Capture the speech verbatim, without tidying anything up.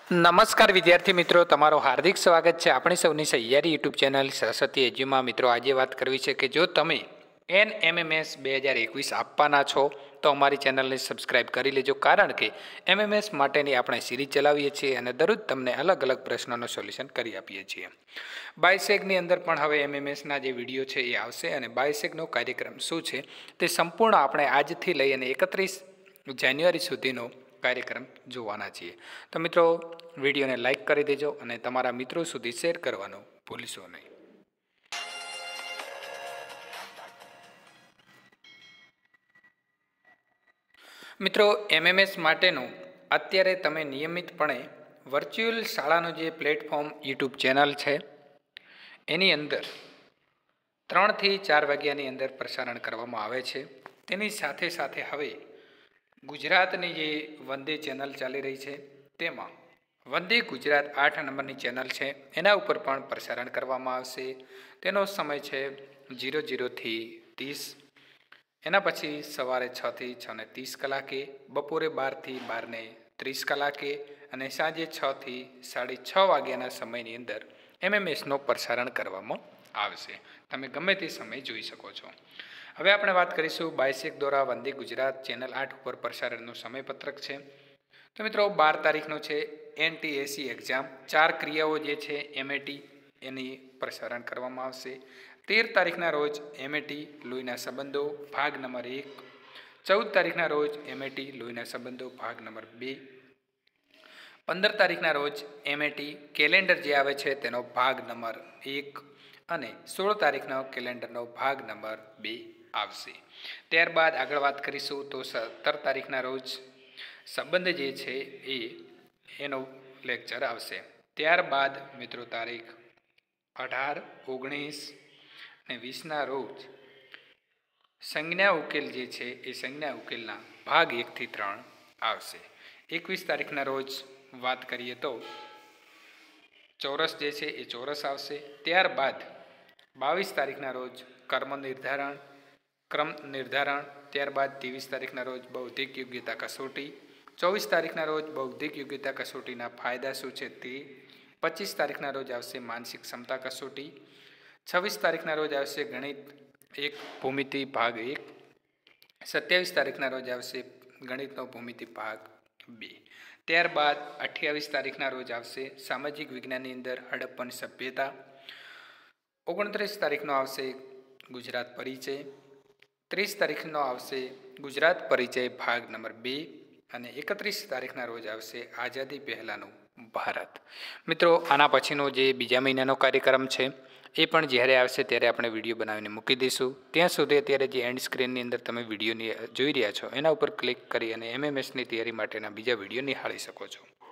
નમસ્કાર વિદ્યાર્થી મિત્રો, તમારું હાર્દિક સ્વાગત છે આપણી સૌની સહિયારી યુટ્યુબ ચેનલ સરસ્વતી એજ્યુમાં. મિત્રો, આજે વાત કરવી છે કે જો તમે એન એમ એમ એસ બે હજાર એકવીસ આપવાના છો તો અમારી ચેનલને સબસ્ક્રાઈબ કરી લેજો, કારણ કે એમ એમ એસ માટેની આપણે સિરીઝ ચલાવીએ છીએ અને દરરોજ તમને અલગ અલગ પ્રશ્નોનું સોલ્યુશન કરી આપીએ છીએ. બાયસેગની અંદર પણ હવે એમ એમ એસના જે વિડીયો છે એ આવશે અને બાયસેગનો કાર્યક્રમ શું છે તે સંપૂર્ણ આપણે આજથી લઈ અને એકત્રીસ જાન્યુઆરી સુધીનો કાર્યક્રમ જોવાના છીએ. તો મિત્રો, વિડીયોને લાઇક કરી દેજો અને તમારા મિત્રો સુધી શેર કરવાનું ભૂલશો નહીં. મિત્રો, એમ એમ એસ માટેનું અત્યારે તમે નિયમિતપણે વર્ચ્યુઅલ શાળાનું જે પ્લેટફોર્મ યુટ્યુબ ચેનલ છે એની અંદર ત્રણથી ચાર વાગ્યાની અંદર પ્રસારણ કરવામાં આવે છે. તેની સાથે સાથે હવે ગુજરાતની જે વંદે ચેનલ ચાલી રહી છે તેમાં વંદે ગુજરાત આઠ નંબરની ચેનલ છે એના ઉપર પણ પ્રસારણ કરવામાં આવશે. તેનો સમય છે જીરો જીરોથી ત્રીસ. એના પછી સવારે છથી છ ને ત્રીસ કલાકે, બપોરે બારથી બારને ત્રીસ કલાકે અને સાંજે છથી સાડી છ વાગ્યાના સમયની અંદર એમ એમ એસનું પ્રસારણ કરવામાં આવશે. તમે ગમે તે સમય જોઈ શકો છો. હવે આપણે વાત કરીશું બાયસેગ દ્વારા વંદે ગુજરાત ચેનલ આઠ ઉપર પ્રસારણનું સમયપત્રક છે. તો મિત્રો, બાર તારીખનું છે N T A C exam. ચાર ક્રિયાઓ જે છે એમ એ ટી એની પ્રસારણ કરવામાં આવશે. તેર તારીખના રોજ એમ એ ટી લોહીના સંબંધો ભાગ નંબર એક. ચૌદ તારીખના રોજ એમ એ ટી લોહીના સંબંધો ભાગ નંબર બે. પંદર તારીખના રોજ એમ એ ટી કેલેન્ડર જે આવે છે તેનો ભાગ નંબર એક અને સોળ તારીખનો કેલેન્ડરનો ભાગ નંબર બે આવશે. ત્યારબાદ આગળ વાત કરીશું તો સત્તર તારીખના રોજ સંબંધ જે છે એ એનો લેક્ચર આવશે. ત્યારબાદ મિત્રો તારીખ અઢાર, ઓગણીસ અને વીસના રોજ સંજ્ઞા ઉકેલ જે છે એ સંજ્ઞા ઉકેલના ભાગ એકથી ત્રણ આવશે. એકવીસ તારીખના રોજ વાત કરીએ તો ચોરસ જે છે એ ચોરસ આવશે. ત્યારબાદ બાવીસ તારીખના રોજ કર્મ નિર્ધારણ ક્રમ નિર્ધારણ. ત્યારબાદ ત્રેવીસ તારીખના રોજ બૌદ્ધિક યોગ્યતા કસોટી. ચોવીસ તારીખના રોજ બૌદ્ધિક યોગ્યતા કસોટીના ફાયદા શું છે તે. પચીસ તારીખના રોજ આવશે માનસિક ક્ષમતા કસોટી. છવ્વીસ તારીખના રોજ આવશે ગણિત એક ભૂમિતિ ભાગ એક. સત્યાવીસ તારીખના રોજ આવશે ગણિતનો ભૂમિતિ ભાગ બે. ત્યારબાદ અઠ્યાવીસ તારીખના રોજ આવશે સામાજિક વિજ્ઞાનની અંદર હડપ્પન સભ્યતા. ઓગણત્રીસ તારીખનો આવશે ગુજરાત પરિચય. ત્રીસ તારીખનો આવશે ગુજરાત પરિચય ભાગ નંબર બે અને એકત્રીસ તારીખના રોજ આવશે આઝાદી પહેલાંનું ભારત. મિત્રો, આના પછીનો જે બીજા મહિનાનો કાર્યક્રમ છે એ પણ જ્યારે આવશે ત્યારે આપણે વિડીયો બનાવીને મૂકી દઈશું. ત્યાં સુધી અત્યારે જે એન્ડ સ્ક્રીનની અંદર તમે વિડીયોની જોઈ રહ્યા છો એના ઉપર ક્લિક કરી અને એમ એમ એસની તૈયારી માટેના બીજા વિડીયો નિહાળી શકો છો.